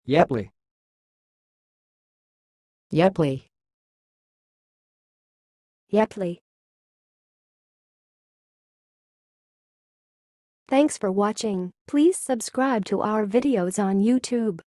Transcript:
Yeply. Yeply. Yeply. Thanks for watching. Please subscribe to our videos on YouTube.